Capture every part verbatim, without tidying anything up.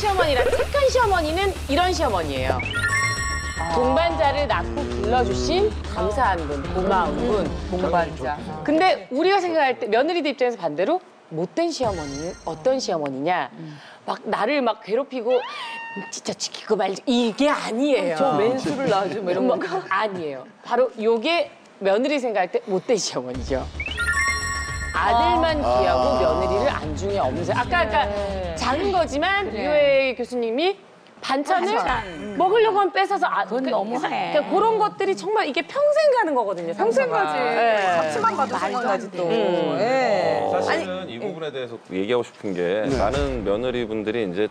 시어머니랑 착한 시어머니는 이런 시어머니예요. 동반자를 낳고 길러주신 감사한 분, 고마운 분. 동반자. 근데 우리가 생각할 때 며느리들 입장에서 반대로 못된 시어머니는 어떤 시어머니냐. 막 나를 막 괴롭히고 진짜 지키고 말지 이게 아니에요. 저 맨수를 낳아줘 뭐 이런 거. 아니에요. 바로 요게 며느리 생각할 때 못된 시어머니죠. 아들만 아. 귀하고 며느리를 안중에 없는 사람. 아까 아까 작은 거지만 유해 교수님이 반찬을 반찬. 먹으려고 하면 뺏어서 아, 그건 너무해. 그러니까 그런 것들이 정말 이게 평생 가는 거거든요. 평생 상처가. 가지. 네. 가치만 봐도 생각나지 또. 음. 예. 사실은 이 부분에 대해서 얘기하고 싶은 게 많은 며느리분들이 이제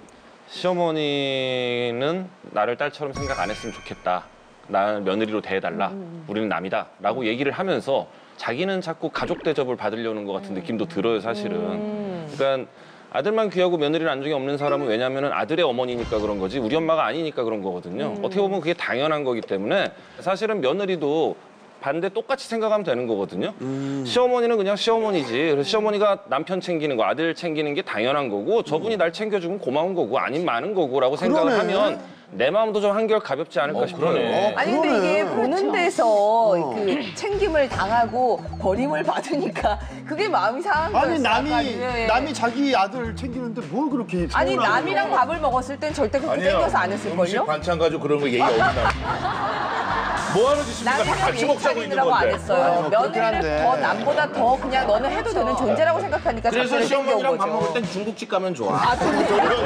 시어머니는 나를 딸처럼 생각 안 했으면 좋겠다. 나는 며느리로 대해달라. 우리는 남이다. 라고 얘기를 하면서 자기는 자꾸 가족 대접을 받으려는 것 같은 느낌도 들어요, 사실은. 그러니까 아들만 귀하고 며느리는 안중에 없는 사람은 왜냐하면 아들의 어머니니까 그런 거지 우리 엄마가 아니니까 그런 거거든요. 어떻게 보면 그게 당연한 거기 때문에 사실은 며느리도 반대 똑같이 생각하면 되는 거거든요. 음. 시어머니는 그냥 시어머니지. 그래서 시어머니가 남편 챙기는 거, 아들 챙기는 게 당연한 거고 저분이 날 챙겨주면 고마운 거고 아니면 많은 거고라고 생각을 그러네. 하면 내 마음도 좀 한결 가볍지 않을까 어, 싶어요. 그러네. 아니 근데 이게 보는 데서 그 챙김을 당하고 버림을 받으니까 그게 마음이 상한 거였어. 아니 남이 아까 예, 예. 남이 자기 아들 챙기는데 뭘 그렇게 아니 서운하고 남이랑 그래요? 밥을 먹었을 땐 절대 그렇게 아니에요. 땡겨서 안 음식 했을걸요? 반찬 가지고 그런 거 얘기 없나? 뭐 하는 짓입니까? 다 남이랑 같이 예의 먹자고 있는 차리느라고 안 건데. 했어요. 아니, 뭐 그렇긴 며느리를 한데. 더 남보다 더 그냥 너는 해도 되는 존재라고 생각하니까 그래서 자꾸 땡겨온 시어머니랑 밥 거죠. 먹을 땐 중국집 가면 좋아. 아, 근데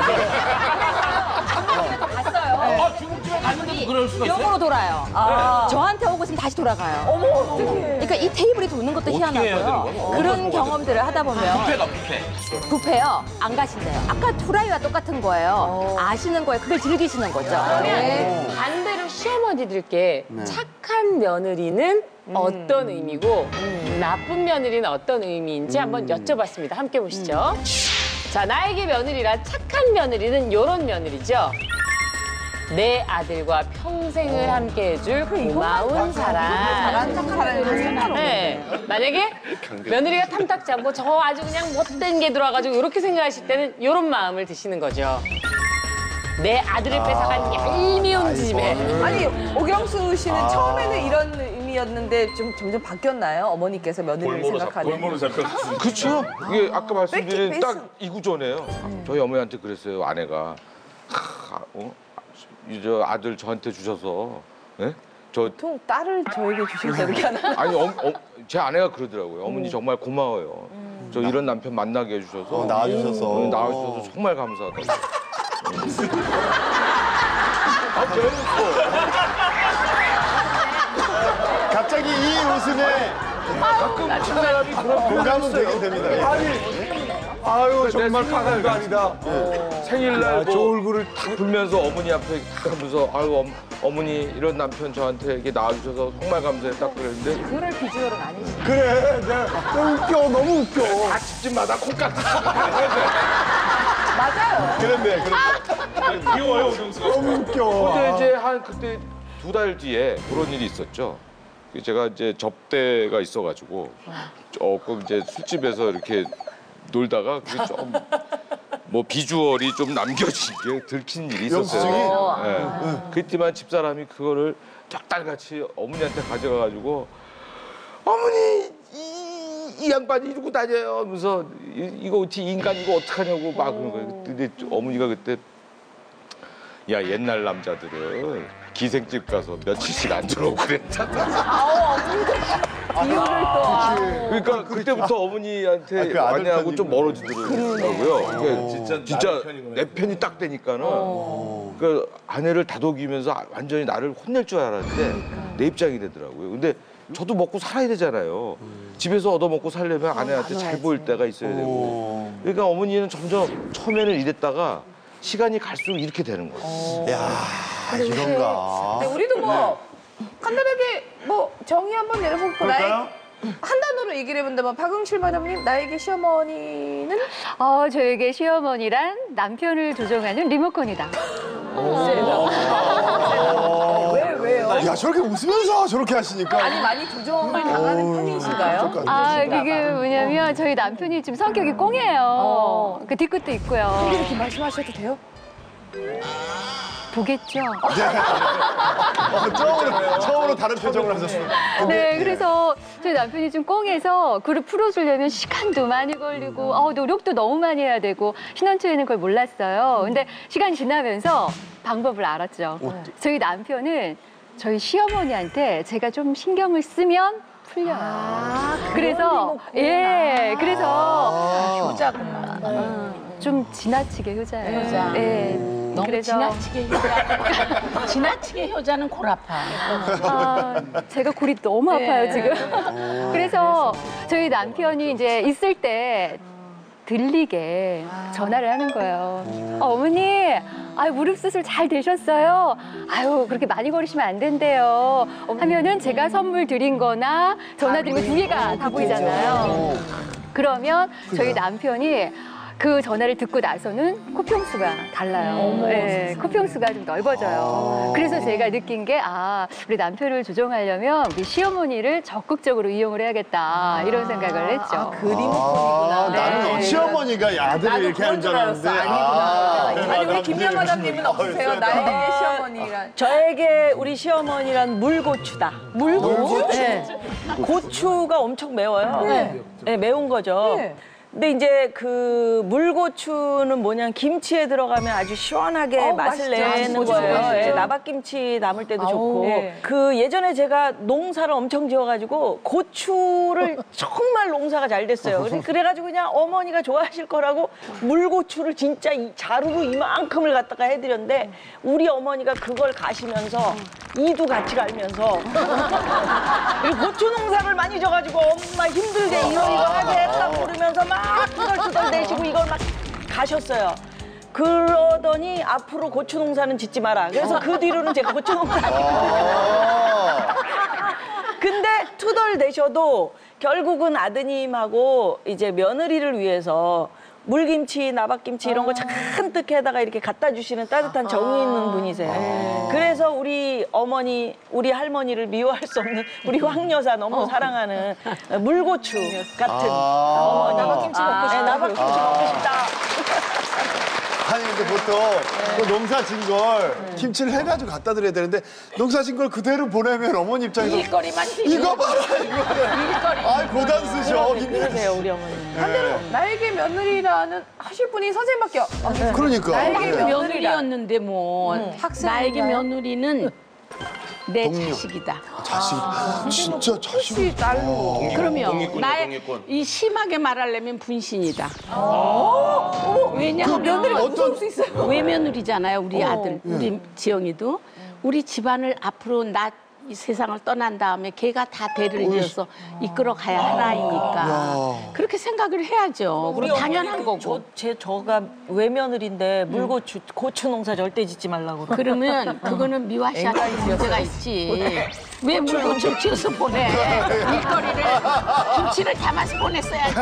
갔어요. 아, 중국집에 갔는데도 그럴 수가 있어요? 역으로 돌아요. 아. 저한테 오고 있으면 다시 돌아가요. 어머, 어떡해. 그러니까 이 테이블이 도는 것도 어떻게 해야 되는 희한하고요. 거야? 그런 경험들을 하다 보면 뷔페가 뷔페. 뷔페요. 안 가신대요. 아까 후라이와 똑같은 거예요. 아시는 거예요. 그걸 즐기시는 거죠. 그러면 반대로 시어머니들께 착한 며느리는 어떤 의미고 나쁜 며느리는 어떤 의미인지 한번 여쭤봤습니다. 함께 보시죠. 자, 나에게 며느리라 착한 며느리는 이런 며느리죠. 내 아들과 평생을 함께 해줄 고마운 사람. 잘하는 사람이 상관없네. 네. 만약에 며느리가 탐탁지 않고 저 아주 그냥 못된 게 들어와가지고 이렇게 생각하실 때는 이런 마음을 드시는 거죠. 내 아들을 뺏어간 얄미운 집에. 아니 오경수 씨는 아. 처음에는 이런 의미였는데 좀 점점 바뀌었나요? 어머니께서 며느리를 골모로 잡, 생각하는. 골모로 잡혔어. 그렇죠. 이게 아까 말씀드린 뺏기, 딱 이 구조네요. 저희 어머니한테 그랬어요. 아내가 하, 어? 이저 아들 저한테 주셔서 예? 저 보통 딸을 저에게 주실 때 이렇게 하나? 아니 어, 어, 제 아내가 그러더라고요. 어머니 정말 고마워요. 저 이런 남편 만나게 해주셔서 어, 낳아주셔서. 어, 낳아주셔서 정말 감사하다고. 아, 왜 웃어? 갑자기 이 웃음에 가끔 친사람이 그런 공감은 되긴 됩니다. 아니, 아유 정말 가난도 아니다. 생일날 저 얼굴을 탁 불면서 어머니 앞에 탁 하면서 아유 엄, 어머니 이런 남편 저한테 이렇게 낳아주셔서 정말 감사해 딱 그랬는데 그럴 비주얼은 아니시죠. 그래, 내가 너무 웃겨, 너무 웃겨. 아 집집마다 콩깍지. 맞아요. 그런데, 그런데 귀여워요, 오경수가. 너무 웃겨. 근데 이제 한 그때 두 달 뒤에 그런 일이 있었죠. 제가 이제 접대가 있어가지고 조금 이제 술집에서 이렇게 놀다가 그게 좀 뭐 비주얼이 좀 남겨지게 들킨 일이 있었어요. 네. 그랬지만 집사람이 그거를 쫙달같이 어머니한테 가져가가지고 어머니 이, 이 양반이 이러고 다녀요 하면서 이, 이거 어떻게 인간 이거 어떡하냐고 막 그런 거예요. 근데 어머니가 그때 야 옛날 남자들은 기생집 가서 며칠씩 안 들어오고 그랬잖아. 아우 어머니도 비유를 또. 그러니까 그때부터 어머니한테 아, 그 아들 아내하고 편이구나. 좀 멀어지더라고요. 그러니까 진짜 진짜 나의 편이구나. 내 편이 딱 되니까는 그 아내를 다독이면서 완전히 나를 혼낼 줄 알았는데 내 입장이 되더라고요. 근데 저도 먹고 살아야 되잖아요. 집에서 얻어먹고 살려면 아내한테 잘 보일 때가 있어야 되고. 그러니까 어머니는 점점 처음에는 이랬다가 시간이 갈수록 이렇게 되는 거예요. 야, 이런가. 네, 우리도 뭐 간단하게 뭐 정의 한번 내려볼까? 나의 그럴까요? 한 단어로 얘기를 해본다면 박응실 마담님 나에게 시어머니는 어, 저에게 시어머니란 남편을 조종하는 리모컨이다. 왜 왜요? 야, 저렇게 웃으면서 저렇게 하시니까. 아니 많이 조정을 당하는 어우, 편이신가요? 어떡하지? 아, 그게 뭐냐면 저희 남편이 좀 성격이 꽁해요. 어. 그 뒤끝도 있고요. 이렇게 말씀하셔도 돼요? 보겠죠. 어, 처음으로, 처음으로 다른 표정을 하셨어요. 네, 그래서 저희 남편이 좀 꽁해서 그걸 풀어주려면 시간도 많이 걸리고 어, 노력도 너무 많이 해야 되고 신혼초에는 그걸 몰랐어요. 근데 시간이 지나면서 방법을 알았죠. 저희 남편은 저희 시어머니한테 제가 좀 신경을 쓰면 풀려요. 아, 그래서 예, 그래서 아, 효자구나. 좀 지나치게 효자예요. 효자. 예. 너무 그래서 지나치게 효자. 지나치게 효자는 골 아파. 아, 제가 골이 너무 아파요, 지금. 그래서 저희 남편이 이제 있을 때 들리게 전화를 하는 거예요. 어, 어머니, 아유, 무릎 수술 잘 되셨어요? 아유, 그렇게 많이 걸으시면 안 된대요. 하면은 제가 선물 드린 거나 전화 드린 거 두 개가 다 보이잖아요. 그러면 저희 남편이 그 전화를 듣고 나서는 코평수가 달라요. 네, 코평수가 좀 넓어져요. 그래서 제가 느낀 게, 아, 우리 남편을 조정하려면 우리 시어머니를 적극적으로 이용을 해야겠다. 이런 생각을 했죠. 아, 그림 아, 폰이구나. 나는 네. 시어머니가 아들을 나도 이렇게 하는 줄 그런 줄 알았는데. 알았어. 아니구나. 아니, 우리 남편이 김연 마담님은 무슨- 없으세요? 어, 나에게 시어머니란. 저에게 우리 시어머니란 물고추다. 물고추? 네. 고추가 엄청 매워요. 네. 네, 매운 거죠. 네. 근데 이제 그 물고추는 뭐냐 김치에 들어가면 아주 시원하게 어우, 맛을 맛있죠. 내는 맛있죠. 거예요. 맛있죠. 예, 나박김치 담을 때도 아우, 좋고. 네. 그 예전에 제가 농사를 엄청 지어가지고 고추를 정말 농사가 잘 됐어요. 그래- 그래가지고 그냥 어머니가 좋아하실 거라고 물고추를 진짜 이 자루로 이만큼을 갖다가 해드렸는데 우리 어머니가 그걸 가시면서 이도 같이 갈면서 그리고 고추 농사를 많이 져가지고 엄마 힘들게 이거 이거 하게 했다고 그러면서 막 투덜투덜 대시고 이걸 막 가셨어요. 그러더니 앞으로 고추 농사는 짓지 마라. 그래서 그 뒤로는 제가 고추 농사 안 짓거든요. 근데 투덜대셔도 결국은 아드님하고 이제 며느리를 위해서 물김치, 나박김치 이런 거 잔뜩 해다가 이렇게 갖다 주시는 따뜻한 정이 있는 분이세요. 그래서 우리 어머니, 우리 할머니를 미워할 수 없는 우리 황 여사 너무 사랑하는 물고추 같은 아. 어머니. 나박김치 먹고 싶다. 네, 나박김치 먹고 싶다. 아니 근데 보통 그 농사 진 걸 김치를 해가지고 갖다 드려야 되는데 농사 진 걸 그대로 보내면 어머니 입장에서 일거리만 이거 봐라 이거를 아이 고단 쓰셔 그러세요, 우리 어머니. 반대로 나에게 며느리라는 하실 분이 선생님밖에 없어요. 그러니까 나에게 네. 며느리였는데 뭐 나에게 며느리는 내 동료. 자식이다. 자식 진짜 자식 딸로. 그러면 독립군이야, 나의 독립군. 이 심하게 말하려면 분신이다. 그 왜냐하면 며느리가 어떤- 무서울 수 있어요. 외며느리잖아요, 우리 아들, 우리 지영이도. 우리 집안을 앞으로 나 이 세상을 떠난 다음에 걔가 다 대를 이어서 이끌어 가야 하나이니까 그렇게 생각을 해야죠. 우리 그리고 당연한 어머니도 거고. 저, 제, 저가 외며느리인데 물고추, 고추 농사 절대 짓지 말라고. 그러면 그거는 미화 씨한테 문제가 있지. 왜 물고추를 지어서 보내? 일거리를 김치를 담아서 보냈어야지.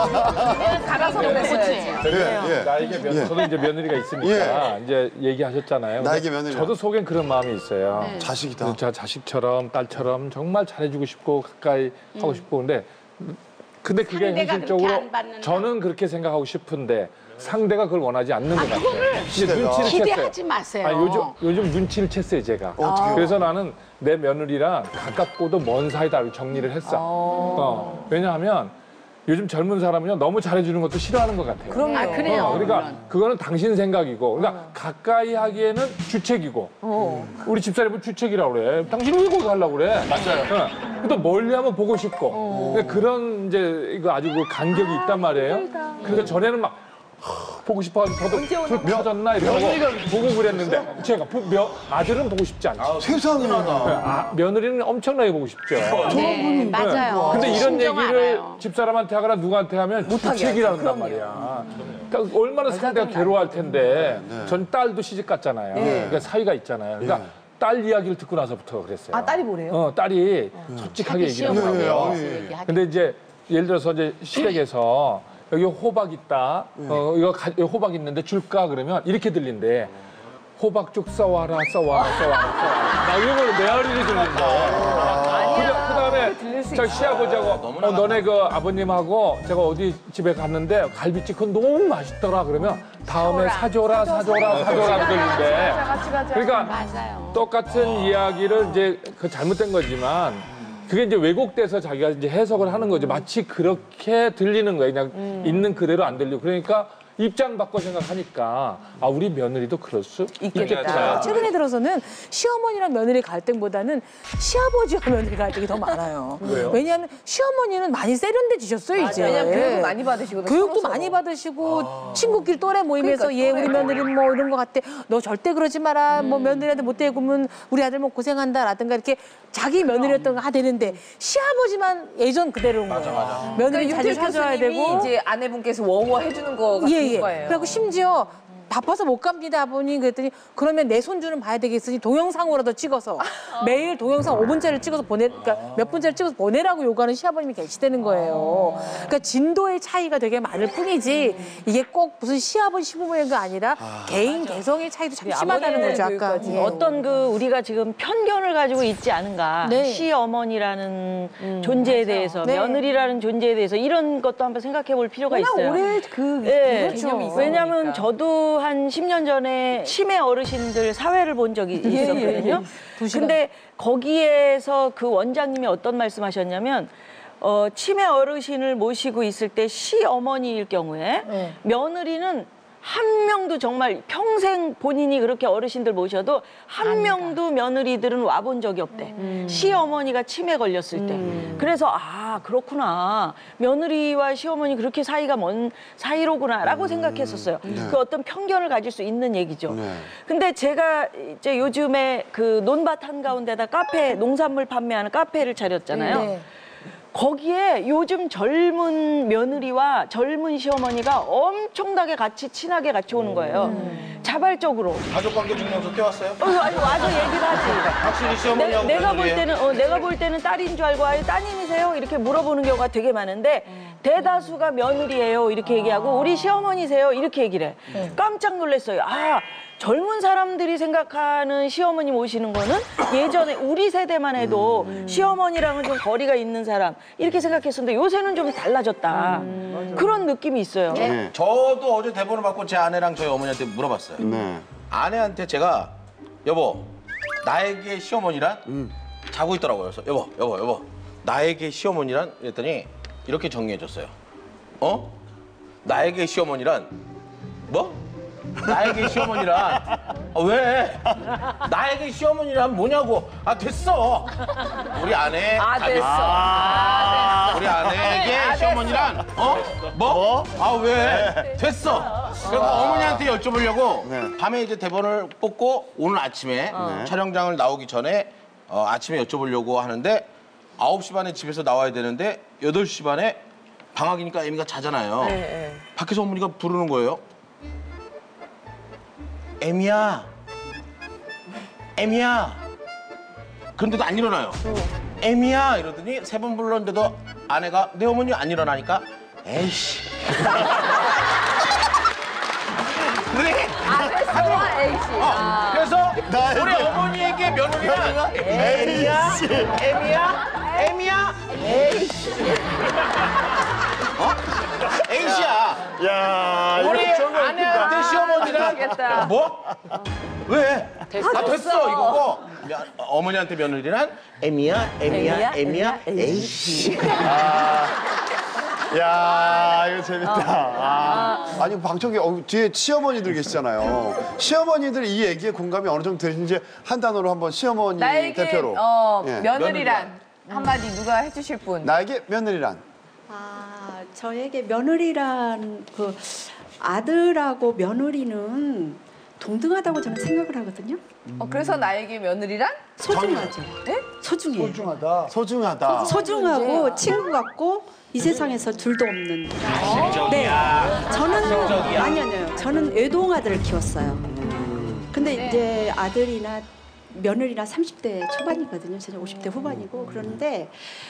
갈아서 보냈어야지. 예, 예. 나에게 면, 예. 저도 이제 며느리가 있으니까 이제 얘기하셨잖아요. 나에게 근데 며느리라. 저도 속엔 그런 마음이 있어요. 자식이다 저 자식처럼 딸처럼 정말 잘해주고 싶고 가까이 하고 싶고 근데 근데 그게 상대가 현실적으로 그렇게 안 받는다. 저는 그렇게 생각하고 싶은데 상대가 그걸 원하지 않는 것 같아요. 이제 시대가. 눈치를 기대하지 챘어요. 마세요. 아니, 요즘 요즘 눈치를 챘어요 제가. 어떡해요? 그래서 나는 내 며느리랑 가깝고도 먼 사이다 정리를 했어. 어. 왜냐하면 요즘 젊은 사람은요 너무 잘해주는 것도 싫어하는 것 같아요. 그럼요. 아, 그래요. 어, 그러니까 물론. 그거는 당신 생각이고, 그러니까 가까이 하기에는 주책이고, 우리 집사람은 주책이라고 그래. 당신이 왜 거기 가려고 그래? 맞아요. 어. 또 멀리하면 보고 싶고, 그러니까 그런 이제 이거 아주 그 간격이 있단 말이에요. 그러니까 전에는 막 하, 보고 싶어가지고 저도 저 펴졌나 이러고 보고 그랬는데 제가 부- 며, 아들은 보고 싶지 않죠. 세상에 아, 며느리는 엄청나게 보고 싶죠. 네, 맞아요. 근데 이런 심정 얘기를 알아요. 집사람한테 하거나 누구한테 하면 주책이라 한단 말이야. 그러니까 얼마나 상대가 괴로워할 텐데 전 딸도 시집 갔잖아요. 그러니까 사위가 있잖아요. 그러니까 딸 이야기를 듣고 나서부터 그랬어요. 아, 딸이 뭐래요? 어, 딸이 솔직하게 얘기를 시험 하더라고요. 보고 예, 예. 얘기하기. 근데 이제 예를 들어서 이제 시댁에서 여기 호박 있다. 어, 이거 가, 여기 호박 있는데 줄까? 그러면 이렇게 들린대. 호박 쭉 써와라, 써와라, 써와라, 써와라. 나 이런 걸로 메아리를 듣는데. 그다음에 저 시아버지하고 어, 너네 그 아버님하고 제가 어디 집에 갔는데 갈비찜 그건 너무 맛있더라 그러면 다음에 사줘라 사줘라 사줘라 그러는데 그러니까 맞아요. 똑같은 이야기를 이제 그 잘못된 거지만 그게 이제 왜곡돼서 자기가 이제 해석을 하는 거지 마치 그렇게 들리는 거예요. 그냥 있는 그대로 안 들리고 그러니까 입장 바꿔 생각하니까 아 우리 며느리도 그럴 수 있겠다. 최근에 들어서는 시어머니랑 며느리 갈등보다는 시아버지와 며느리 갈등이 더 많아요. 왜요? 왜냐하면 시어머니는 많이 세련돼지셨어요 이제. 왜냐면 교육을 많이 받으시거든요. 교육도 서로 많이 받으시고 친구끼리 또래 모임에서 그러니까, 얘 또래. 우리 며느리 뭐 이런 거 같대. 너 절대 그러지 마라. 뭐 며느리한테 못 대구면 우리 아들 뭐 고생한다라든가 이렇게 자기 며느리였던 거 하되는데 시아버지만 예전 그대로인 거예요. 며느리 그러니까 자주 윤태 사줘야 교수님이 되고. 이제 아내분께서 워워 해주는 거 같은 예, 예. 거예요. 그리고 심지어 바빠서 못 갑니다, 아버님. 그랬더니 그러면 내 손주는 봐야 되겠으니 동영상으로도 찍어서 매일 동영상 오 분짜리를 찍어서 보내, 그러니까 몇 분짜리 찍어서 보내라고 요구하는 시아버님이 계시다는 거예요. 그러니까 진도의 차이가 되게 많을 뿐이지 이게 꼭 무슨 시아버지 시부모의 게 아니라 개인 개성의 차이도 참 심하다는 거죠, 아까. 예. 어떤 그 우리가 지금 편견을 가지고 있지 않은가. 네. 시어머니라는 존재에 대해서, 네. 며느리라는 존재에 대해서 이런 것도 한번 생각해 볼 필요가 있어요. 오래 그 예. 개념이 있으니까. 왜냐하면 저도 한 십 년 전에 치매 어르신들 사회를 본 적이 있었거든요. 근데 거기에서 그 원장님이 어떤 말씀하셨냐면 어, 치매 어르신을 모시고 있을 때 시어머니일 경우에 네. 며느리는 한 명도 정말 평생 본인이 그렇게 어르신들 모셔도 한 명도 며느리들은 와본 적이 없대. 음. 시어머니가 치매 걸렸을 때. 그래서 아 그렇구나. 며느리와 시어머니 그렇게 사이가 먼 사이로구나라고 생각했었어요. 그 어떤 편견을 가질 수 있는 얘기죠. 네. 근데 제가 이제 요즘에 그 논밭 한가운데다 카페, 농산물 판매하는 카페를 차렸잖아요. 네. 거기에 요즘 젊은 며느리와 젊은 시어머니가 엄청나게 같이 친하게 같이 오는 거예요. 자발적으로. 가족관계 증명서 떼왔어요? 어, 아니, 와서 얘기를 하지. 확실히 시어머니하고 내, 내가 볼 며느리예요? 때는 어, 내가 볼 때는 딸인 줄 알고 아니 따님이세요? 이렇게 물어보는 경우가 되게 많은데 대다수가 며느리예요 이렇게 얘기하고 우리 시어머니세요 이렇게 얘기를 해. 깜짝 놀랐어요. 아 젊은 사람들이 생각하는 시어머니 모시는 거는 예전에 우리 세대만 해도 시어머니랑은 좀 거리가 있는 사람 이렇게 생각했었는데 요새는 좀 달라졌다. 그런 느낌이 있어요. 네. 저도 어제 대본을 받고 제 아내랑 저희 어머니한테 물어봤어요. 네. 아내한테 제가 여보 나에게 시어머니란 음. 자고 있더라고요. 그래서 여보 여보 여보 나에게 시어머니란 그랬더니 이렇게 정리해줬어요. 어? 나에게 시어머니란 뭐? 나에게 시어머니란 아, 왜? 나에게 시어머니란 뭐냐고. 아 됐어. 우리 아내 아 다 됐어. 아, 우리 아내에게 아, 시어머니란 어? 뭐? 아 왜? 됐어. 그래서 어머니한테 여쭤보려고 네. 밤에 이제 대본을 뽑고 오늘 아침에 촬영장을 나오기 전에 어, 아침에 여쭤보려고 하는데 아홉 시 반에 집에서 나와야 되는데 여덟 시 반에 방학이니까 애미가 자잖아요. 밖에서 어머니가 부르는 거예요. 애미야, 애미야. 그런데도 안 일어나요. 애미야 이러더니 세 번 불렀는데도 아내가 내 어머니 안 일어나니까 에이씨. 그러더니 아 됐어. 에이씨. 어, 그래서 우리 어머니에게 며느리가 애미야, 애미야, 애미야, 에이씨. 어? 에이씨야. 야, 우리 이거 정말 아내한테 웃기다. 시어머니랑 뭐? 왜? 됐어. 아, 됐어 이거고 며- 어머니한테 며느리란 애미야, 애미야, 애미야, 에이씨. 야, 이거 재밌다. 아. 아니, 방청객, 어, 뒤에 시어머니들 계시잖아요. 시어머니들 이 얘기에 공감이 어느 정도 되시는지 한 단어로 한번 시어머니 나에게 대표로. 어, 예. 며느리란 한마디 누가 해주실 분? 나에게 며느리란. 아, 저에게 며느리란 그 아들하고 며느리는 동등하다고 저는 생각을 하거든요. 어, 그래서 나에게 며느리란? 소중하죠. 네? 소중해요. 소중하다. 소중하다. 소중하고 친구 같고 이 세상에서 둘도 없는. 네. 저는 아니요, 아니요. 저는 외동아들을 키웠어요. 근데 이제 아들이나 며느리나 삼십 대 초반이거든요. 저는 오십 대 후반이고 그런데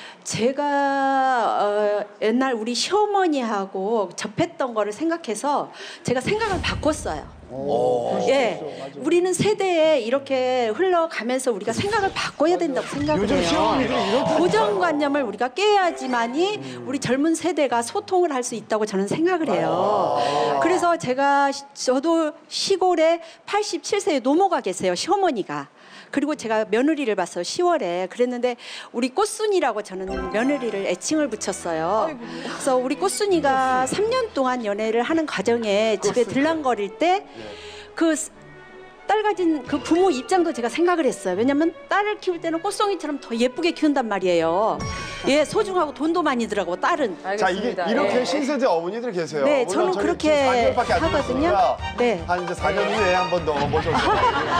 제가 어, 옛날 우리 시어머니하고 접했던 거를 생각해서 제가 생각을 바꿨어요. 오. 예, 우리는 세대에 이렇게 흘러가면서 우리가 생각을 바꿔야 된다고 생각을 요즘 해요. 시어머니들이 이렇다니까. 고정관념을 우리가 깨야지만이 우리 젊은 세대가 소통을 할 수 있다고 저는 생각을 해요. 그래서 제가 시- 저도 시골에 팔십칠 세의 노모가 계세요. 시어머니가. 그리고 제가 며느리를 봤어요. 시월에. 그랬는데 우리 꽃순이라고 저는 며느리를 애칭을 붙였어요. 그래서 우리 꽃순이가 삼 년 동안 연애를 하는 과정에 집에 들랑거릴 때 그 딸 가진 그 부모 입장도 제가 생각을 했어요. 왜냐면 딸을 키울 때는 꽃송이처럼 더 예쁘게 키운단 말이에요. 예, 소중하고 돈도 많이 들어가고 딸은. 자, 이게 이렇게 네. 신세대 어머니들 계세요. 네, 물론 저는 저희 그렇게 지금 사 개월밖에 안 하거든요. 됐으니까 네. 한 이제 사 년 후에 한 번 더 모셔서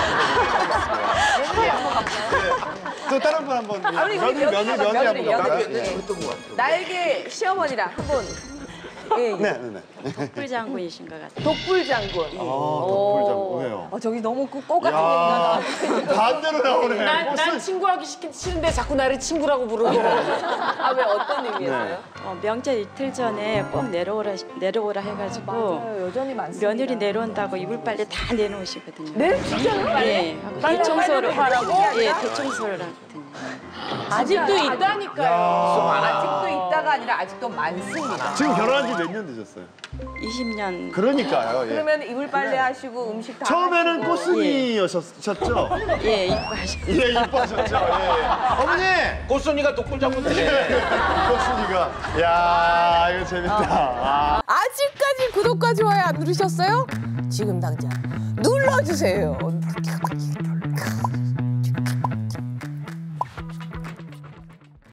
또 다른 분 한번 아니, 우리 며느리 며느리 며느리, 며느리 한번 며느리, 가볼까요? 며느리. 나에게 시어머니라 한번. 예, 예. 네, 네, 네. 꿀장군이신 것 같아요. 독불장군. 아, 독불장군 왜요? 어, 저기 너무 그 꽃 같은 야, 얘기가 반대로 나오네. 난, 난 친구하기 시키- 싫은데 자꾸 나를 친구라고 부르고. 아, 왜 어떤 의미였어요? 어, 명절 이틀 전에 꼭 내려오라 내려오라 해가지고 맞아요. 여전히 많습니다. 며느리 내려온다고 이불 빨래 다 내놓으시거든요. 네? 진짜요? 예, 하고 빨래 대청소를 빨래 하라고? 예, 대청소를 하거든요. 아직도 있다니까요. 아직도 있다가 아니라 아직도 많습니다. 지금 결혼한 지 몇 년 되셨어요? 이십 년. 그러니까요. 예. 그러면 이불 빨래 하시고 음식 다 처음에는 하시고. 꽃순이셨죠? 예, 이뻐하셨어요. 예, 이뻐하셨죠? 예. 어머니! 꽃순이가 독불장군 되네. 꽃순이가. 야, 이거 재밌다. 아. 아직까지 구독과 좋아요 안 누르셨어요? 지금 당장 눌러주세요.